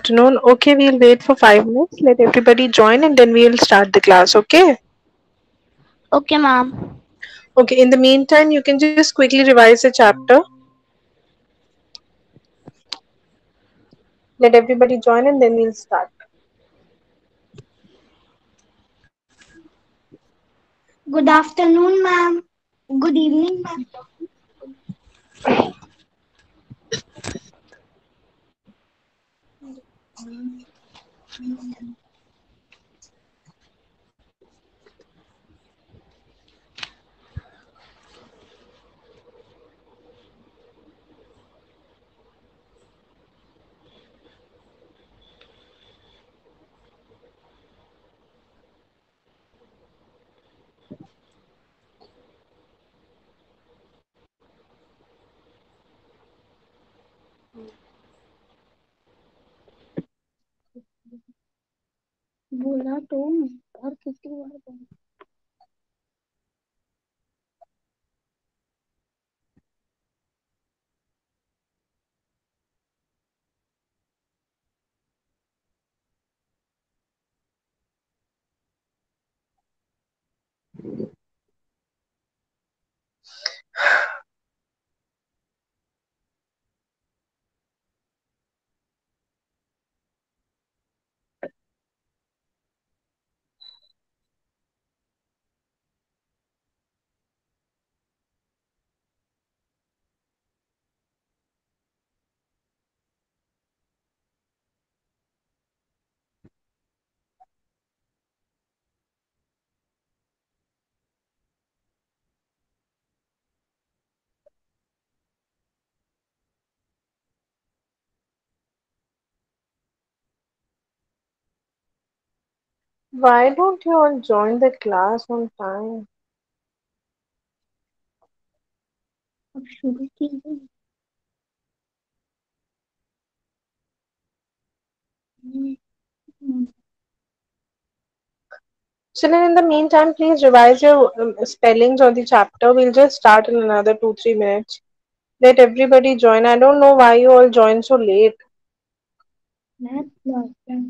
afternoon. Okay, we'll wait for 5 minutes. Let everybody join and then we'll start the class. Okay. Okay, ma'am. Okay, in the meantime, you can just quickly revise the chapter. Let everybody join and then we'll start. Good afternoon, ma'am. Good evening, ma'am. बोला तो और कितनी बार बोला? Why don't you all join the class on time? अब शुरू कीजिए. Children, in the meantime, please revise your spellings on the chapter. We'll just start in another 2-3 minutes. Let everybody join. I don't know why you all join so late. Math class है.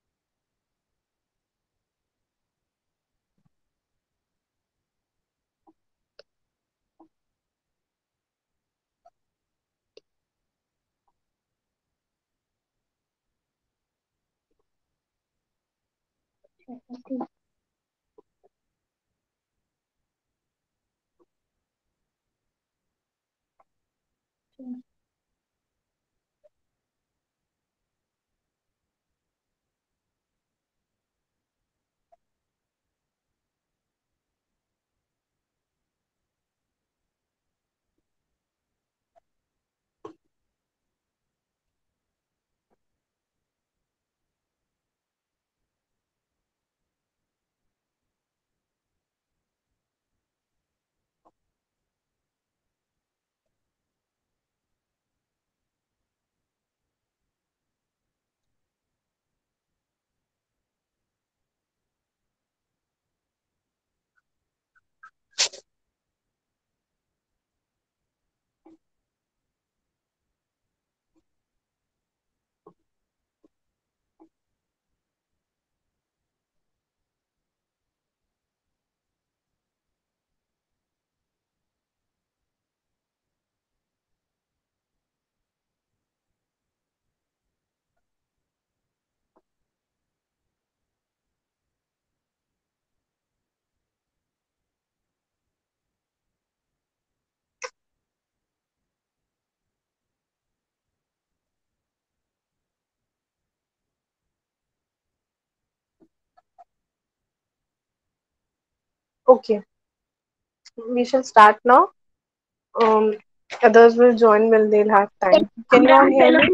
Okay, we shall start now. Um, Others will join when they'll have time. Can you all hear me?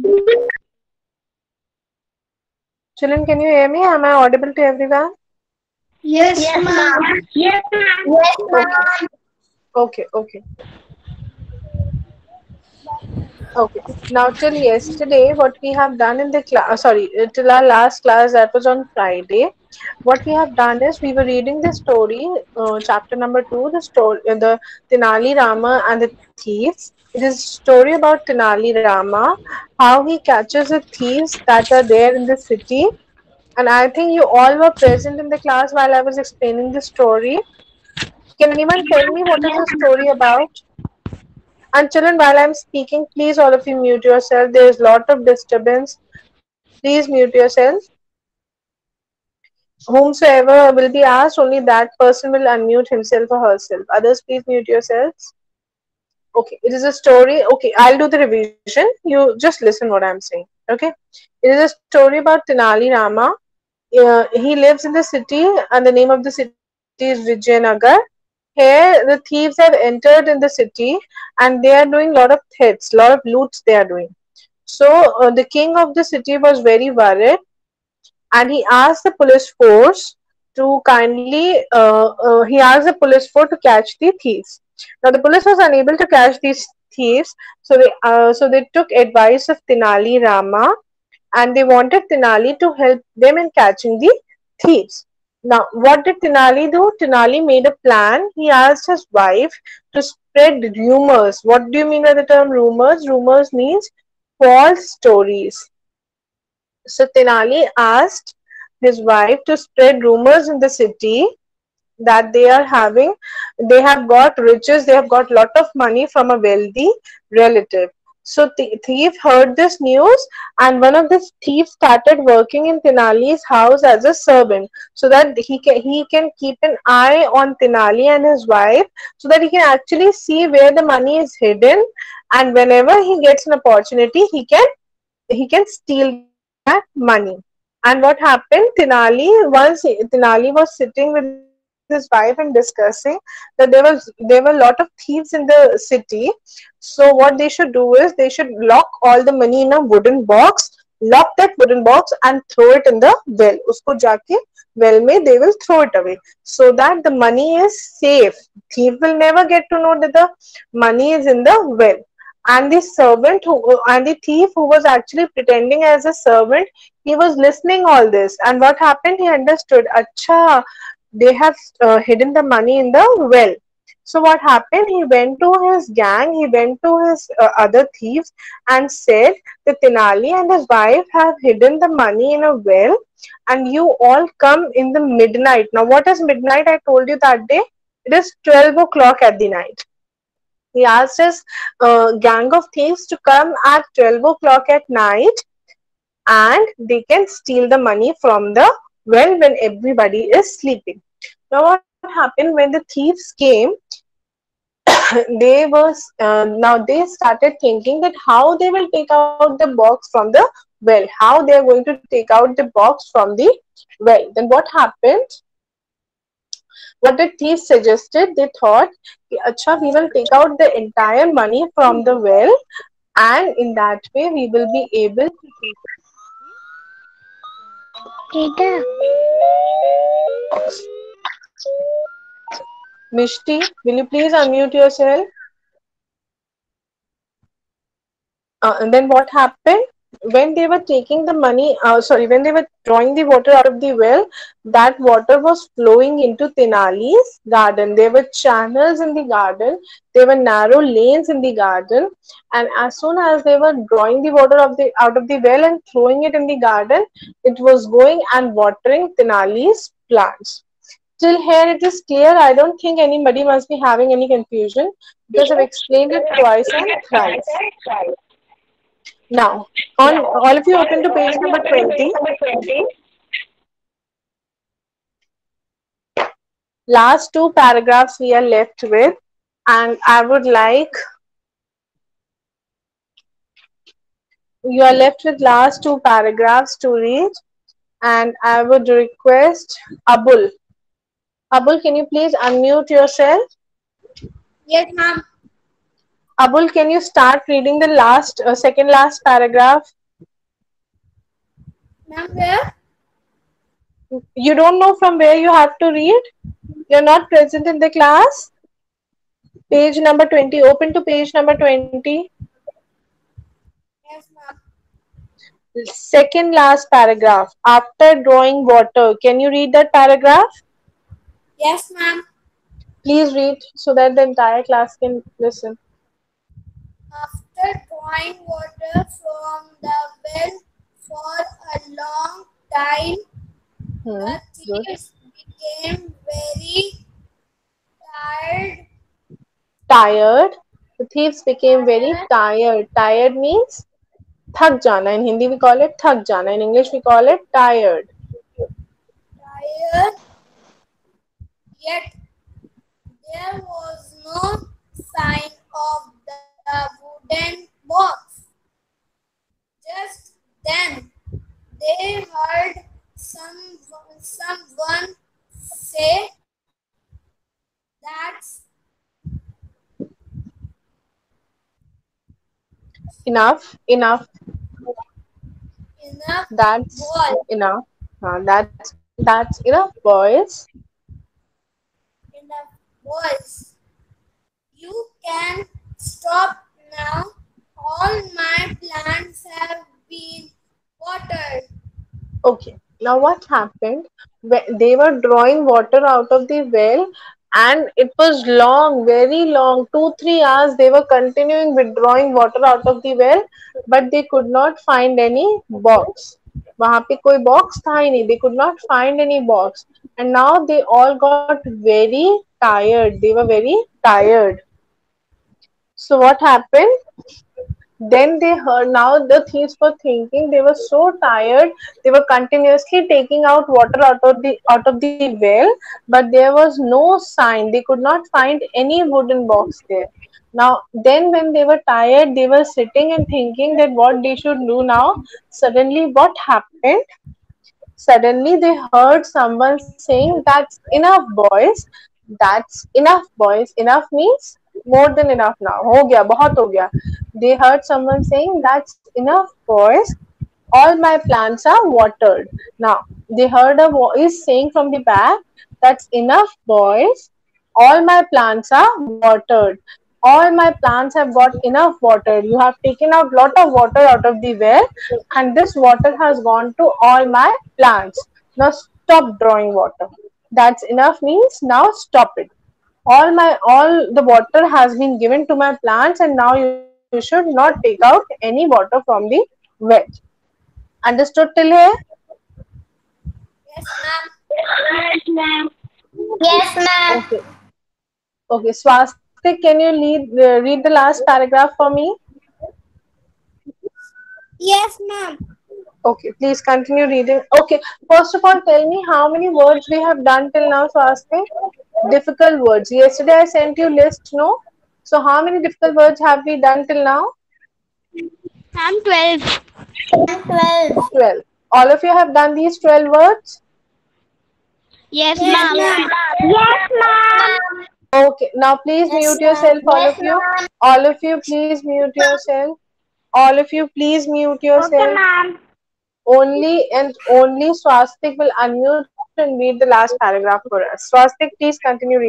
Children, can you hear me? Am I audible to everyone? Yes, ma'am. Yes, ma'am. Yes, Okay, ma'am. okay. Okay. Now, till yesterday, what we have done in the class, sorry, till our last class, that was on Friday. What we have done is we were reading the story, chapter number 2, the story, the Tenali Rama and the thieves. It is a story about Tenali Rama, how he catches the thieves that are there in the city. And I think you all were present in the class while I was explaining the story. Can anyone tell me what is the story about? And children, while I'm speaking, please all of you mute yourself. There is a lot of disturbance. Please mute yourself. Whomsoever will be asked, only that person will unmute himself or herself. Others, please mute yourselves. Okay, it is a story. Okay, I'll do the revision. You just listen what I'm saying. Okay, it is a story about Tenali Rama. He lives in the city, and the name of the city is Vijayanagar. Here, the thieves have entered in the city, and they are doing a lot of thefts, lot of loots they are doing. So, the king of the city was very worried, and he asked the police force to he asked the police force to catch the thieves. Now the police was unable to catch these thieves, so they took advice of Tenali Rama, and they wanted Tenali to help them in catching the thieves. Now, what did Tenali do? Tenali made a plan. He asked his wife to spread rumors. What do you mean by the term rumors? Rumors means false stories. So Tenali asked his wife to spread rumors in the city that they have got riches, they have got lot of money from a wealthy relative. So thief heard this news, and one of the thieves started working in Tenali's house as a servant, so that he can keep an eye on Tenali and his wife, so that he can actually see where the money is hidden, and whenever he gets an opportunity, he can steal that money. And what happened? Tinali was sitting with his wife and discussing that there were a lot of thieves in the city. So what they should do is they should lock all the money in a wooden box, lock that wooden box and throw it in the well. Usko jaake well mein they will throw it away, so that the money is safe. Thief will never get to know that the money is in the well. And the thief who was actually pretending as a servant, he was listening all this, and what happened, he understood, acha, they have hidden the money in the well. So what happened, he went to his gang, he went to his other thieves and said that Tenali and his wife have hidden the money in a well, and you all come in the midnight. Now what is midnight? I told you that day, it is 12 o'clock at the night. He asked his gang of thieves to come at 12 o'clock at night, and they can steal the money from the well when everybody is sleeping. Now what happened, when the thieves came, now they started thinking that how they will take out the box from the well, how they are going to take out the box from the well. Then what happened? What the thieves suggested, they thought, acha, we will take out the entire money from the well, and in that way we will be able to take Tita. Mishti, will you please unmute yourself? And then what happened? When they were taking the money, when they were drawing the water out of the well, that water was flowing into Tenali's garden. There were channels in the garden, there were narrow lanes in the garden, and as soon as they were drawing the water out of the well and throwing it in the garden, it was going and watering Tenali's plants. Till here it is clear. I don't think anybody must be having any confusion, because I've explained it twice and thrice. Now, on all of you open to page number 20. Last two paragraphs we are left with, and I would like, you are left with last two paragraphs to read, and I would request Abul. Abul, can you please unmute yourself? Yes, ma'am. Abul, can you start reading the second last paragraph? Ma'am, where? You don't know from where you have to read? You're not present in the class? Page number 20. Open to page number 20. Yes, ma'am. Second last paragraph. After drawing water. Can you read that paragraph? Yes, ma'am. Please read so that the entire class can listen. After drawing water from the well for a long time, Hmm. the Good. thieves became very tired. Tired. The thieves became very tired. Tired means थक जाना. In Hindi we call it थक जाना. In English we call it tired. Tired, yet there was no sign of the wooden box. Just then, they heard someone say, "That's Enough. Enough. enough, That's boy." enough. That's enough, boys. Enough, boys. You can stop now. All my plants have been watered. Okay. Now what happened? They were drawing water out of the well, and it was long, very long, 2-3 hours. They were continuing withdrawing water out of the well, but they could not find any box. वहां पे कोई box था ही नहीं. They could not find any box, and now they all got very tired. They were very tired. So what happened? Then they heard, now the thieves were thinking, they were so tired, they were continuously taking out water out of the well, but there was no sign. They could not find any wooden box there. Now then when they were tired, they were sitting and thinking that what they should do now. Suddenly what happened? Suddenly they heard someone saying, "That's enough, boys. That's enough, boys." Enough means more than enough now. हो गया, बहुत हो गया. They heard someone saying, "That's enough, boys. All my plants are watered." Now they heard a voice saying from the back, "That's enough, boys. All my plants are watered. All my plants have got enough water. You have taken out lot of water out of the well, and this water has gone to all my plants. Now stop drawing water." That's enough means now stop it. All the water has been given to my plants, and now you should not take out any water from the well. Understood till here? Yes, ma'am. Yes, ma'am. Yes, ma'am. Okay. Okay, Swastik, can you read the last paragraph for me? Yes, ma'am. Okay, please continue reading. Okay, first of all, tell me how many words we have done till now, Swastik? Difficult words. Yesterday I sent you list, no? So how many difficult words have we done till now? I'm 12. 12. 12. All of you have done these 12 words? Yes, Yes, ma'am. ma'am. Yes, ma'am. Okay, now please mute yourself, all Yes, of you. ma'am. All of you, please mute yourself. All of you, please mute Okay, yourself. ma'am. Only and only Swastik will unmute and read the last paragraph for us. Swastik, please continue reading.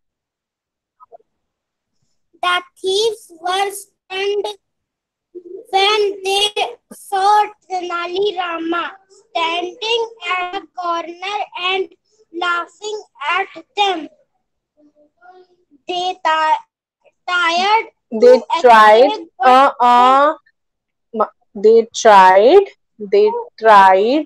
The thieves were stunned when they saw Tenali Rama standing at the corner and laughing at them. They tired to They tried, escape, but they tried,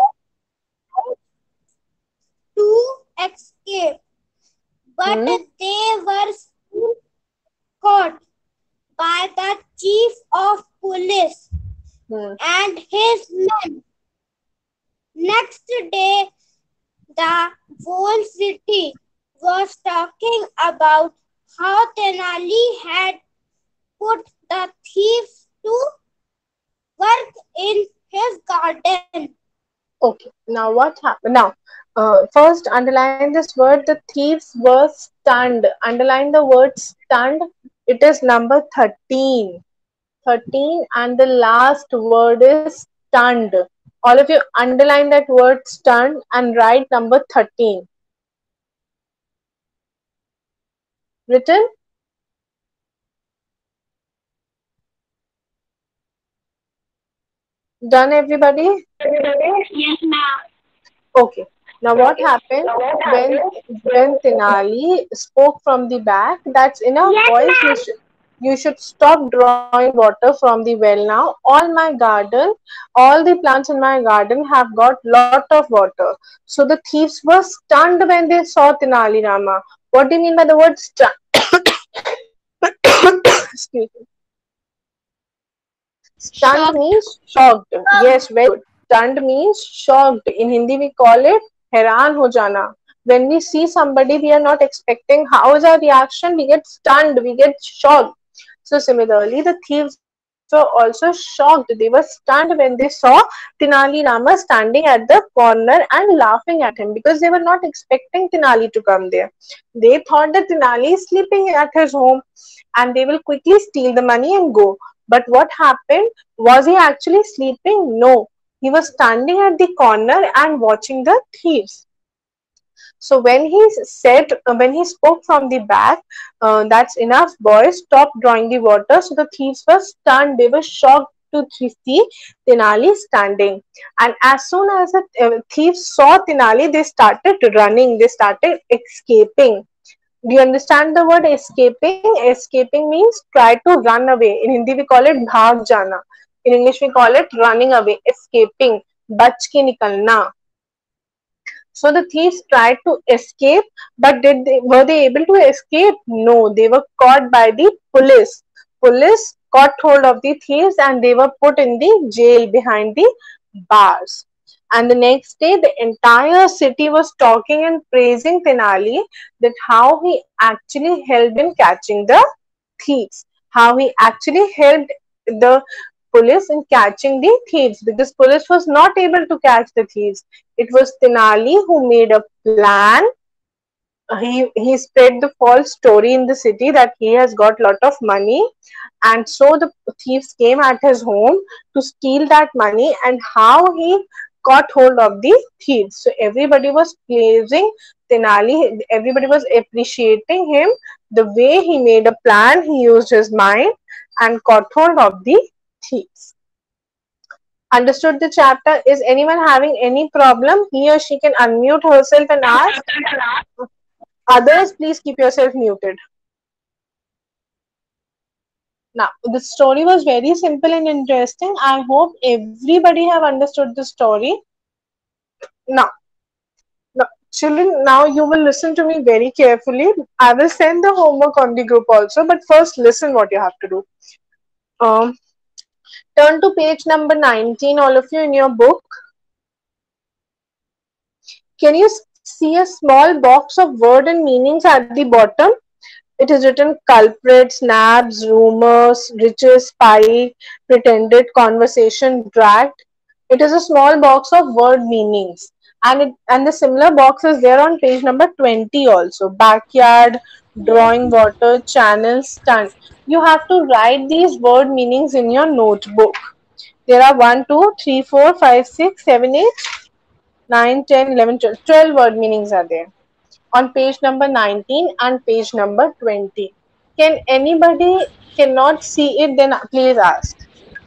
to escape, but hmm, they were caught by the chief of police hmm. and his men. Next day, the whole city was talking about how Tenali had put the thieves to work in his garden. Okay, now what happened? Now, first underline this word. The thieves were stunned. Underline the word stunned. It is number 13. 13, and the last word is stunned. All of you underline that word stunned and write number 13. Written? Done, everybody? Yes, ma'am. Okay. Now what happened when Tenali spoke from the back? That's enough, Yes, boys. ma'am. You should stop drawing water from the well now. All my garden, all the plants in my garden have got lot of water. So the thieves were stunned when they saw Tenali Rama. What do you mean by the word stunned? Excuse me. Stunned Shocked. means shocked. Yes, very good. Stunned means shocked. In Hindi we call it हैरान हो जाना. When we see somebody we are not expecting, how is our reaction? We get stunned, we get shocked. So similarly, the thieves were also shocked. They were stunned when they saw Tenali Rama standing at the corner and laughing at him because they were not expecting Tenali to come there. They thought that Tenali is sleeping at his home and they will quickly steal the money and go. But what happened? Was he actually sleeping? No. He was standing at the corner and watching the thieves. So when he spoke from the back, that's enough, boys. Stop drawing the water. So the thieves were stunned. They were shocked to see Tenali standing. And as soon as the thieves saw Tenali, they started running. They started escaping. Do you understand the word escaping? Escaping means try to run away. In Hindi we call it bhag jana. In English we call it running away, escaping, bach ke nikalna. So the thieves tried to escape, but were they able to escape? No, they were caught by the police. Police caught hold of the thieves and they were put in the jail behind the bars. And the next day, the entire city was talking and praising Tenali that how he actually helped in catching the thieves, how he actually helped the police in catching the thieves because police was not able to catch the thieves. It was Tenali who made a plan. He spread the false story in the city that he has got lot of money, and so the thieves came at his home to steal that money, and how he got hold of the thieves. So everybody was praising Tenali, everybody was appreciating him, the way he made a plan, he used his mind and got hold of the thieves. Understood the chapter? Is anyone having any problem? He or she can unmute herself and ask. Others, please keep yourself muted. Now, the story was very simple and interesting. I hope everybody have understood the story. Now, children, now you will listen to me very carefully. I will send the homework on the group also, but first listen what you have to do. Um, Turn to page number 19, all of you in your book. Can you see a small box of word and meanings at the bottom? It is written culprits, nabs, rumors, riches, spy, pretended, conversation, dragged. It is a small box of word meanings. And the similar box is there on page number 20 also. Backyard, drawing water, channel, stunt. You have to write these word meanings in your notebook. There are 1, 2, 3, 4, 5, 6, 7, 8, 9, 10, 11, 12. 12 word meanings are there on page number 19 and page number 20. Can anybody cannot see it, then please ask.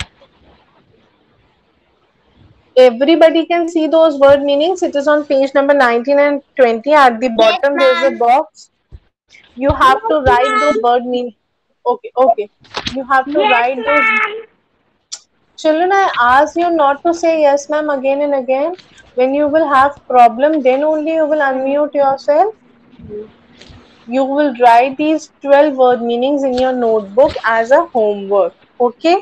Everybody can see those word meanings. It is on page number 19 and 20. At the Yes, bottom there is a ma'am. box. You have to write those word meanings. Okay. You have to Yes, write those. ma'am. Children, I ask you not to say yes ma'am again and again. When you will have problem, then only you will unmute yourself. You will write these 12 word meanings in your notebook as a homework. Okay?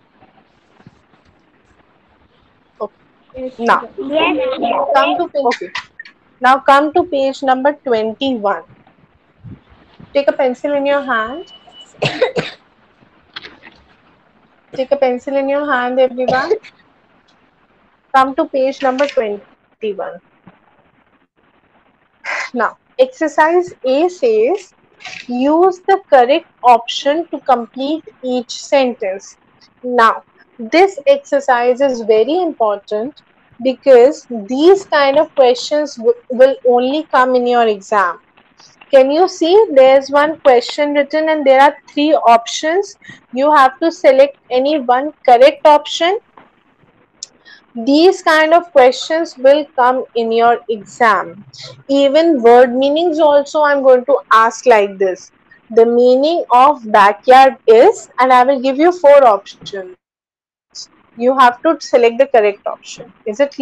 Okay. Now Yes. come to page number 21. Take a pencil in your hand. Take a pencil in your hand, everyone. Come to page number 21. Now, exercise A says use the correct option to complete each sentence. Now, this exercise is very important because these kind of questions will only come in your exam. Can you see there's one question written and there are three options. You have to select any one correct option. These kind of questions will come in your exam. Even word meanings also I'm going to ask like this. The meaning of backyard is, and I will give you 4 options. You have to select the correct option. Is it clear?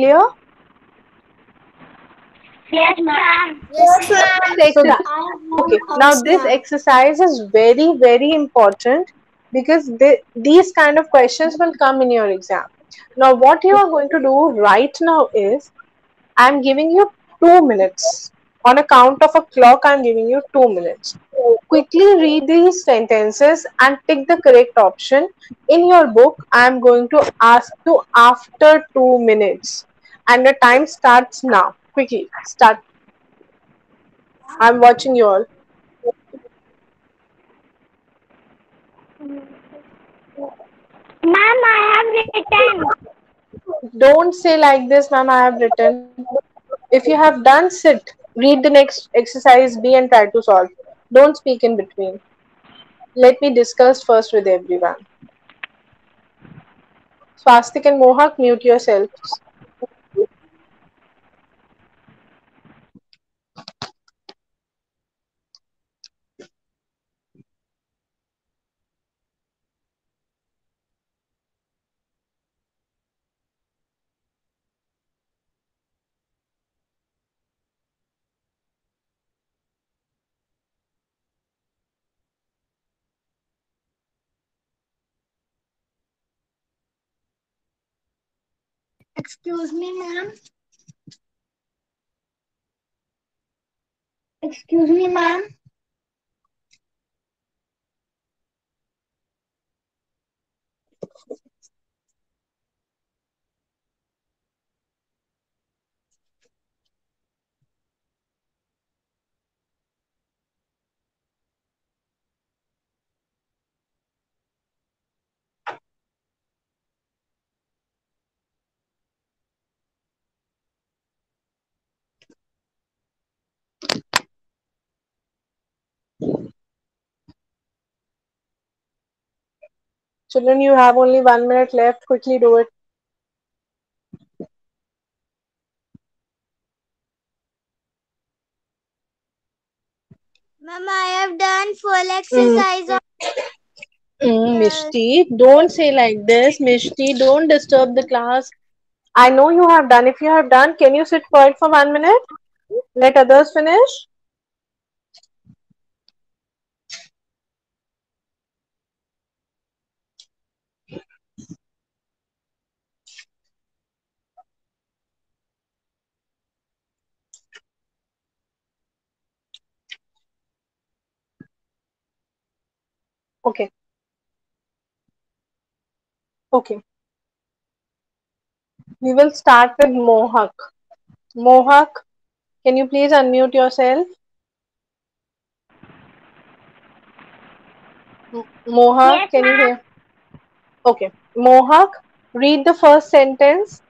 Yes, ma'am. Yes, So ma'am. that, okay. Now this exercise is very, very important because these kind of questions will come in your exam. Now what you are going to do right now is I'm giving you 2 minutes. On a count of a clock, I'm giving you 2 minutes. Quickly read these sentences and pick the correct option. In your book, I'm going to ask you after 2 minutes. And the time starts now. Quickly, start. I'm watching you all. Ma'am, I have written. Don't say like this, ma'am, I have written. If you have done, sit. Read the next exercise B and try to solve. Don't speak in between. Let me discuss first with everyone. Swastik and Mohak, mute yourselves. Excuse me, ma'am. Excuse me, ma'am. Children, you have only 1 minute left. Quickly do it. Ma'am, I have done full Mm. exercise of uh, Mishti, don't say like this. Mishti, don't disturb the class. I know you have done. If you have done, can you sit quiet for 1 minute? Let others finish. Okay. Okay. We will start with Mohak. Mohak, can you please unmute yourself? Mohak, Yes, can you ma'am. hear? Okay. Mohak, read the first sentence.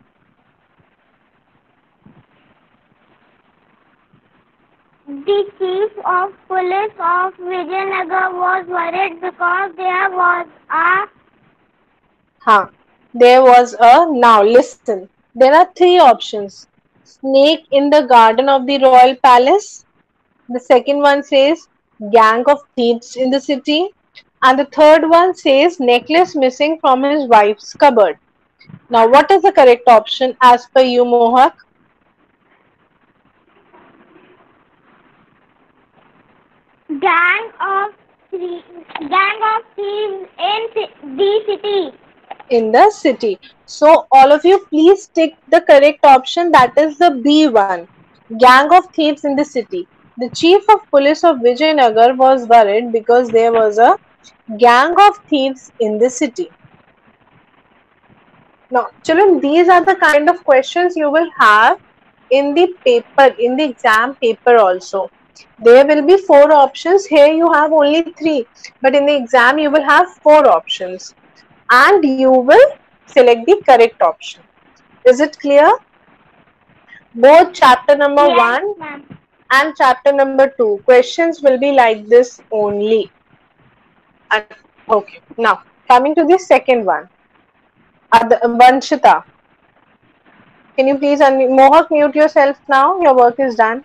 The chief of police of Vijayanagar was worried because there was a Huh. There was a. Now listen. There are 3 options. Snake in the garden of the royal palace. The second one says gang of thieves in the city. And the third one says necklace missing from his wife's cupboard. Now, what is the correct option as per you, Mohak? gang of gang of thieves in the city. In the city. So, all of you, please take the correct option. That is the B one. Gang of thieves in the city. The chief of police of Vijayanagar was worried because there was a gang of thieves in the city. Now, children, these are the kind of questions you will have in the paper, in the exam paper also. There will be 4 options. Here you have only 3. But in the exam, you will have 4 options. And you will select the correct option. Is it clear? Both chapter number Yes, 1 ma'am. and chapter number 2. Questions will be like this only. Okay. Now, coming to the second one. Vanshita. Can you please unmute? Mohak, mute yourself now. Your work is done.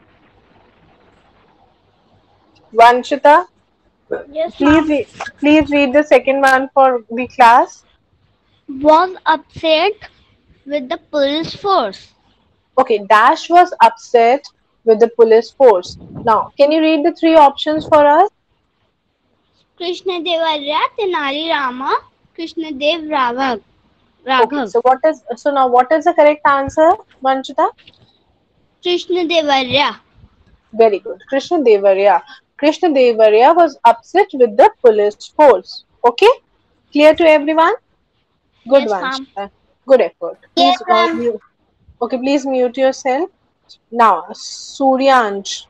Vanshita, Yes, please ma'am. please read the second one for the class. Was upset with the police force. Okay, Dash was upset with the police force. Now, can you read the three options for us? Krishna Devarya, Tenali Rama, Krishna Dev Okay, Raghav. so now what is the correct answer, Vanshita? Krishna Devarya. Very good. Krishna Devarya. Krishna Devarya was upset with the police force. Okay, clear to everyone? Good, Yes, ma'am. Vanshita. Good effort. Yes, Please, ma'am. mute. Okay, please mute yourself. Now, Suryansh,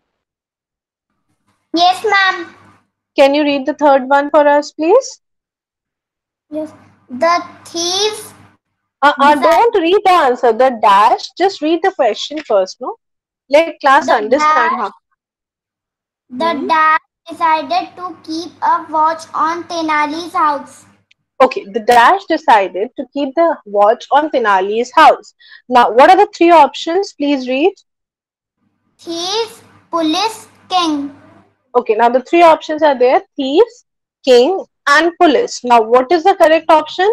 Yes, ma'am. can you read the third one for us, please? Yes. The thief Don't decided read the answer, the dash. Just read the question first, no? Let class the understand how. dash Hmm? the dash decided to keep a watch on Tenali's house. Okay, the dash decided to keep the watch on Tenali's house. Now, what are the three options? Please read. Thief, police, king. Okay, now the three options are there: thieves, king, and police. Now, what is the correct option?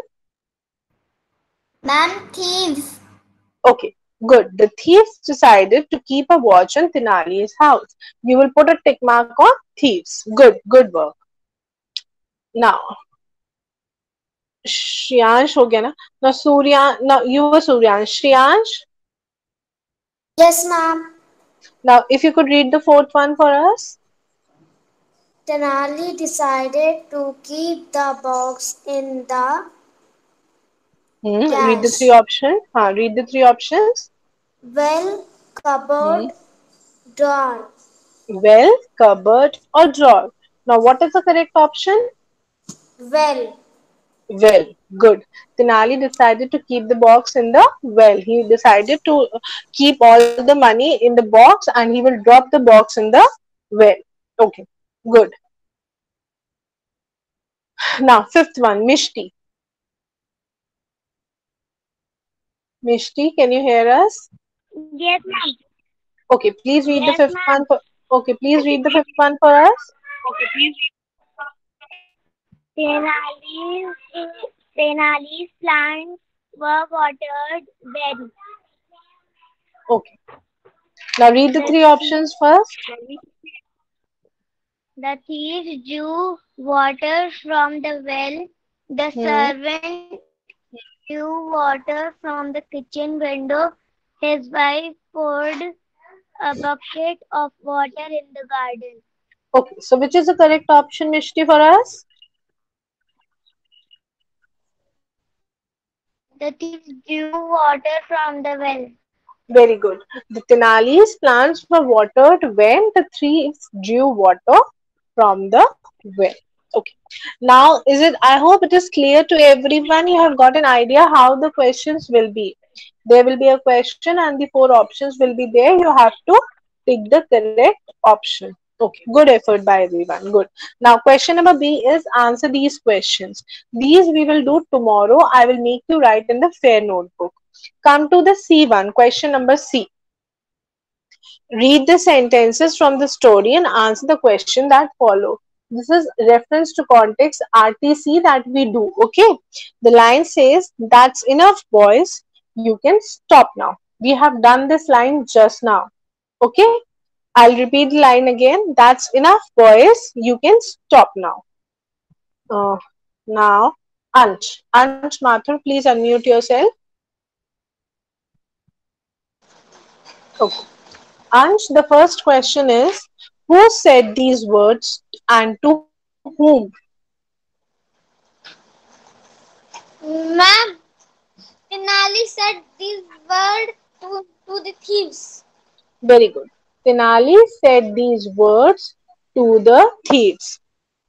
Ma'am, thieves. Okay, good. The thieves decided to keep a watch on Tenali's house. You will put a tick mark on thieves. Good, good work. Now, Shriyansh हो गया ना? Now, now you were Suryansh. Shriyansh, Yes, ma'am. now if you could read the fourth one for us. Tenali decided to keep the box in the Read the three dash. options. Read the three options. Well, Hmm. cupboard, drawer. Well, cupboard, or drawer. Now, what is the correct option? Well, Well, good. Tenali decided to keep the box in the well. He decided to keep all the money in the box and he will drop the box in the well. Okay, good. Now, fifth one, Mishti. Mishti, can you hear us? Yes, ma'am. Okay, please read the Yes, fifth ma'am. one. Okay, please read the fifth one for us. Tenali's, Tenali's plants were watered when Okay, now read the the three thief, options first. the thief drew water from the well. The Hmm. servant drew water from the kitchen window. His wife poured a bucket of water in the garden. Okay, so which is the correct option, Mishti, for us? The thief drew water from the well. Very good. The Tenali's plants were watered when the thieves drew water from the well. Okay. Now, is it? I hope it is clear to everyone. You have got an idea how the questions will be. There will be a question, and the four options will be there. You have to pick the correct option. Okay. Good effort by everyone. Good. Now, question number B is answer these questions. These we will do tomorrow. I will make you write in the fair notebook. Come to the C1, question number C. Read the sentences from the story and answer the question that follow. This is reference to context RTC that we do. Okay. The line says, "That's enough, boys. You can stop now." We have done this line just now. Okay. I'll repeat the line again. "That's enough, boys. You can stop now." Uh, now, Ansh. Ansh Mathur, please unmute yourself. Okay. Ansh, the first question is, who said these words and to whom? ma'am, Tenali said this word to the thieves. Very good. Tenali said these words to the thieves.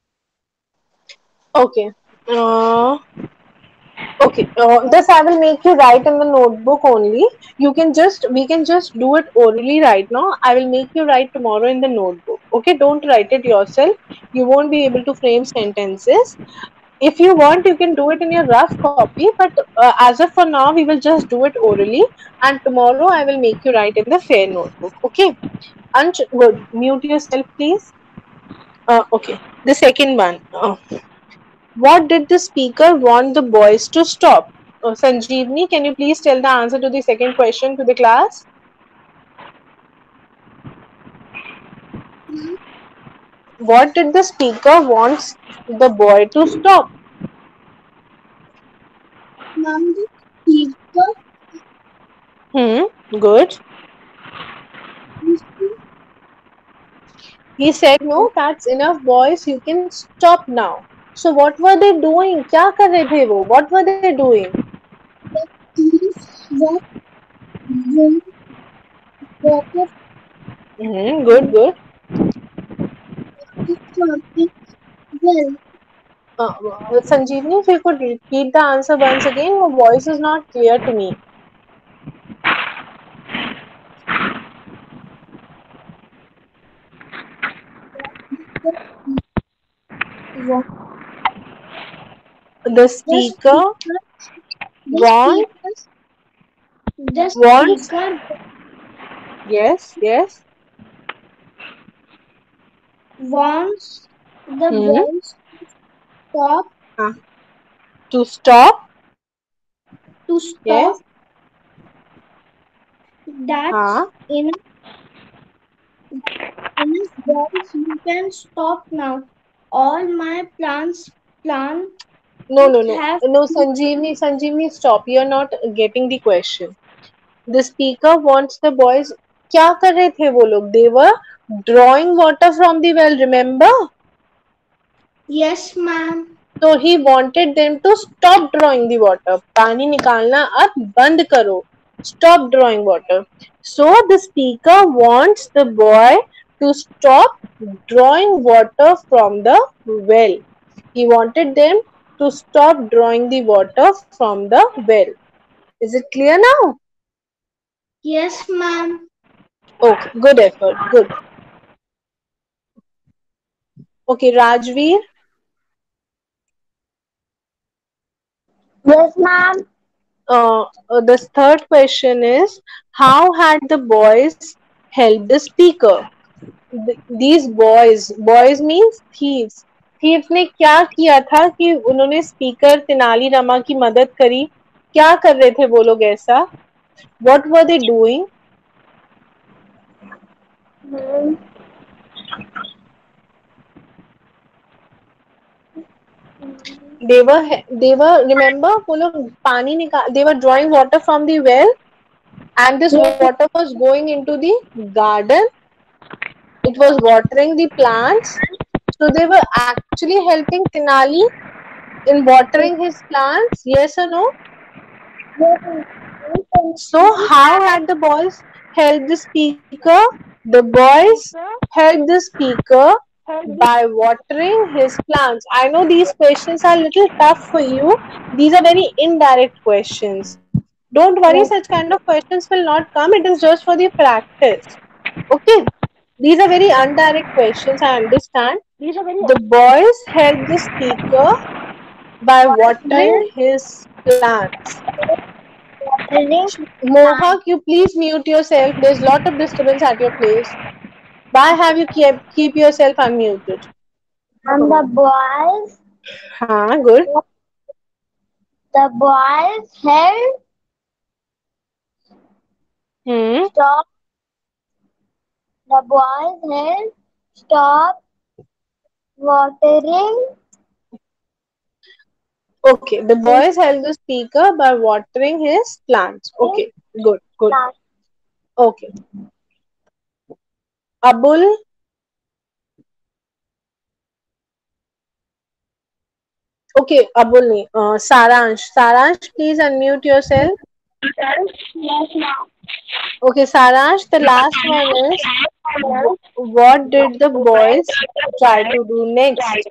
Okay. Uh, okay. This I will make you write in the notebook only. We can just do it orally right now. I will make you write tomorrow in the notebook. Okay. Don't write it yourself. You won't be able to frame sentences. If you want, you can do it in your rough copy, but as of for now, we will just do it orally, and tomorrow I will make you write in the fair notebook. Okay? Ansh, good. Mute yourself, please. Okay. The second one. What did the speaker want the boys to stop? Sanjeevni, can you please tell the answer to the second question to the class? What did the speaker want the boy to stop? Mom, the speaker Good. He said, no, that's enough, boys. You can stop now. So what were they doing? क्या कर रहे थे वो? What were they doing? is what when water Good, good. is talking well. Sanjeevni, if you could repeat the answer once again, your voice is not clear to me. What The the speaker speaker the want, speaker the wants, speaker yes, yes. wants the Hmm. boys to stop Uh, to stop, to yes. stop. That's Uh, enough, boys. You can stop now. All my plans no, no, no. have No, Sanjeevni, Sanjeevni, stop. You're not getting the question. The speaker wants the boys. क्या कर रहे थे वो लोग? They were drawing water from the well. Remember? yes, ma'am. So he wanted them to stop drawing the water. पानी निकालना अब बंद करो. Stop drawing water. So the speaker wants the boy to stop drawing water from the well. He wanted them to stop drawing the water from the well. Is it clear now? Yes, ma'am. Okay, good effort. Good. Okay, Rajveer. Yes, ma'am. The third question is, how had the boys helped the speaker? These boys means thieves. Thieves ने क्या किया था कि उन्होंने speaker Tenali Rama की मदद करी? क्या कर रहे थे वो लोग ऐसा? What were they doing? Hmm. They were remember वो लोग पानी निकाल, they were drawing water from the well, and this Yes, water was going into the garden. It was watering the plants. So they were actually helping Tenali in watering his plants. Yes or no? So how had the boys helped the speaker? The boys helped the speaker by watering his plants. I know these questions are a little tough for you. These are very indirect questions. Don't worry, yes, such kind of questions will not come. It is just for the practice. Okay. These are very indirect questions, I understand. The boys helped the speaker by watering yes, his plants. watering Mohak, plants. you please mute yourself. There's a lot of disturbance at your place. Why have you keep yourself unmuted? And Huh, good. the boys help Hmm. stop. The boys help stop watering Okay, the his boys helped the speaker by watering his plants. Okay, good, good. plants. Okay. Abul, okay, Abul nahi. Saransh. Saransh, please unmute yourself. Yes, ma'am. Okay, Saransh, the last one is, what did the boys try to do next?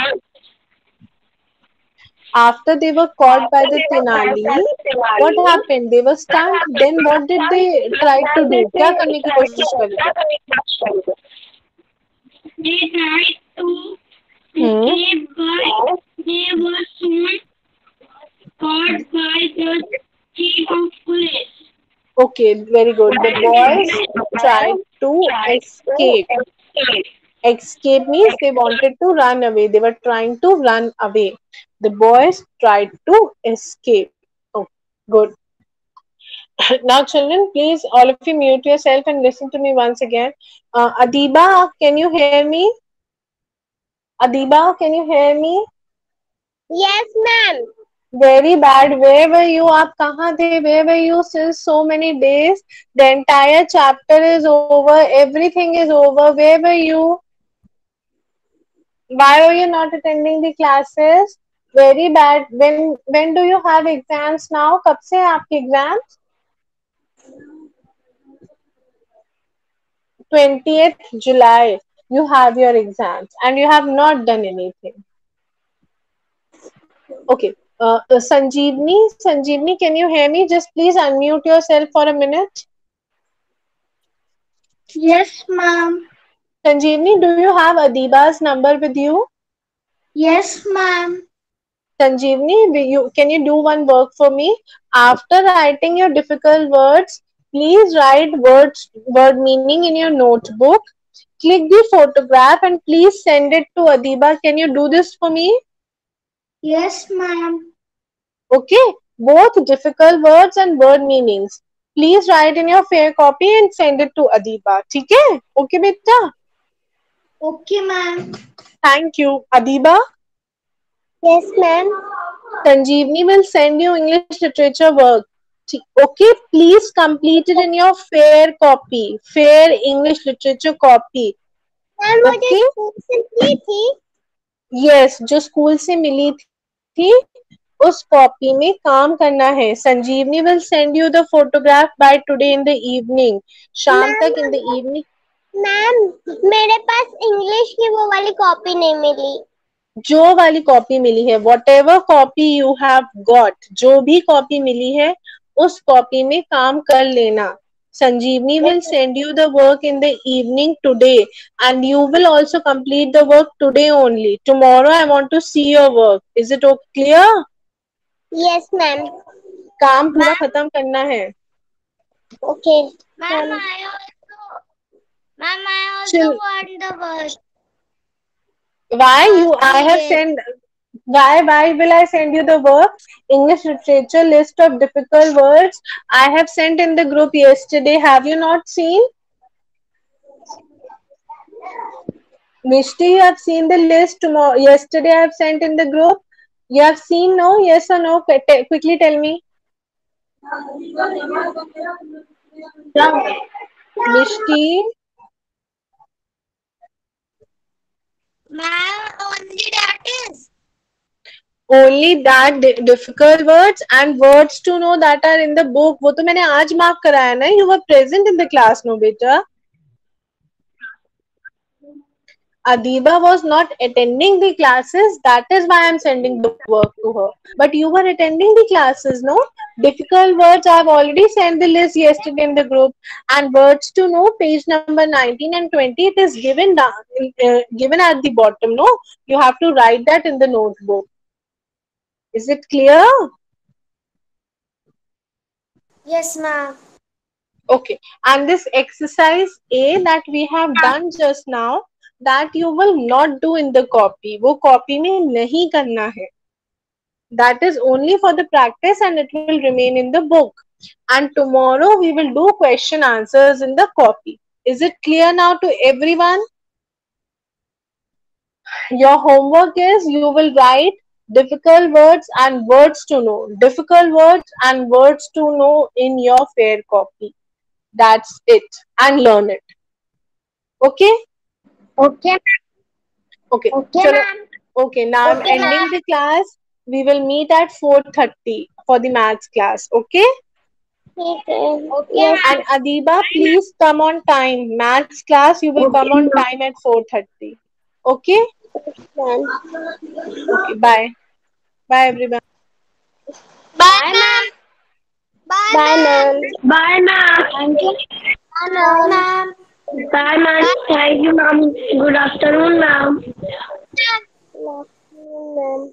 After they were caught by the Tenali, what happened? They were stunned. Then what did they try to do? क्या करने की कोशिश करे थे? They tried to escaped, but they were soon caught by the chief of police. Okay, very good. The boys tried to escape. Escape means they wanted to run away. They were trying to run away. The boys tried to escape. Oh, good. Now, children, please, all of you mute yourself and listen to me once again. Adiba, can you hear me? Adiba, can you hear me? Yes, ma'am. Very bad. Where were you? आप कहाँ थे? Where were you since so many days? The entire chapter is over. Everything is over. Where were you? Why are you not attending the classes? Very bad. When do you have exams now? कब से हैं आपके exams? 20th July. You have your exams and you have not done anything. Okay. Sanjeevni, can you hear me? Just please unmute yourself for a minute. Yes, ma'am. Sanjeevni, do you have Adiba's number with you? Yes, ma'am. Sanjeevni, can you do one work for me? After writing your difficult words, please write word meaning in your notebook. Click the photograph and please send it to Adiba. Can you do this for me? Yes, ma'am. Okay, both difficult words and word meanings. Please write in your fair copy and send it to Adiba. ठीक है? Okay, beta. Okay, ma'am. Thank you, Adiba. Yes, ma'am. Sanjeevni will send you English literature work. Okay, please complete it in your fair copy, fair English literature copy. Ma'am वो जो Okay? School से मिली थी Yes, जो school से मिली थी उस copy में काम करना है. संजीवनी will send you the photograph by today in the evening. शाम तक in the evening. मैम मेरे पास इंग्लिश की वो वाली कॉपी नहीं मिली. जो वाली कॉपी मिली है, whatever copy you have got, जो भी कॉपी मिली है उस कॉपी में काम कर लेना. Sanjeevni will send you the work in the evening today and you will also complete the work today only. Tomorrow I want to see your work. Is it clear? Yes, ma'am. काम पूरा खत्म करना है. Okay. Ma'am, I also Chill. want the work. Why will I send you the work? English literature list of difficult words I have sent in the group yesterday. Have you not seen? Mishti, you have seen the list yesterday I have sent in the group. You have seen, no? Yes or no? Quickly tell me. Mishti, Ma'am, only that is. only that difficult words and words to know that are in the book. वो तो मैंने आज mark कराया ना. You were present in the class, no, beta. Adiba was not attending the classes. That is why I am sending the work to her. But you were attending the classes, no? Difficult words, I have already sent the list yesterday in the group. And words to know, page number 19 and 20, it is given given at the bottom, no? You have to write that in the notebook. Is it clear? Yes, ma'am. Okay. And this exercise A that we have done just now, that you will not do in the copy. वो copy में नहीं करना है. That is only for the practice and it will remain in the book. And tomorrow we will do question answers in the copy. Is it clear now to everyone? Your homework is you will write difficult words and words to know. Difficult words and words to know in your fair copy. That's it. And learn it. Okay? Okay. Okay. Okay, Chalo. ma'am. Okay, now I'm Okay, ending ma'am. the class. We will meet at 4:30 for the maths class. Okay? Okay. Yes. And Adiba, please come on time. Maths class, you will come on time at 4:30. Okay? Ma'am. Okay, bye. Bye, everyone. Bye, ma'am. Bye, ma'am. Bye, ma'am. Thank you. Bye, ma'am. Bye, ma'am. Thank you, ma'am. Good afternoon, ma'am. Ma'am.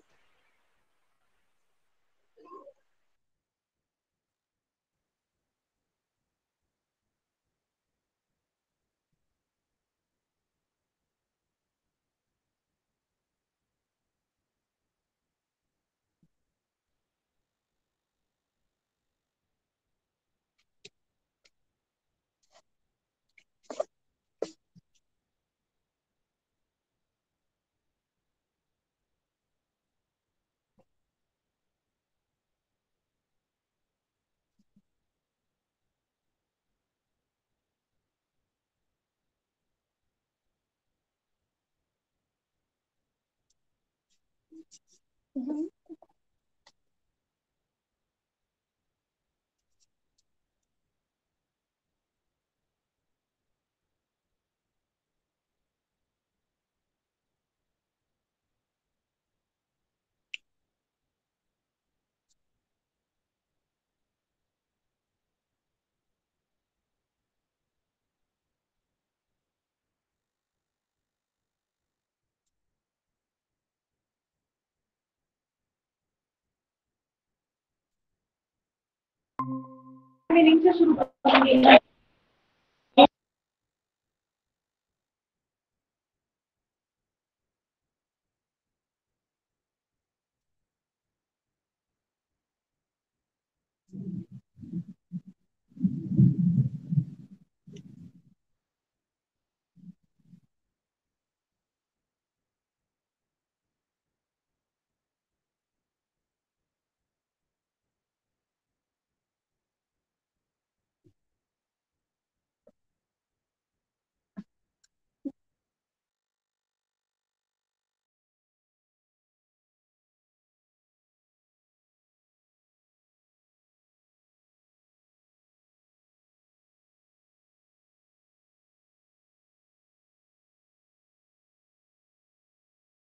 Meaning से शुरू करेंगे।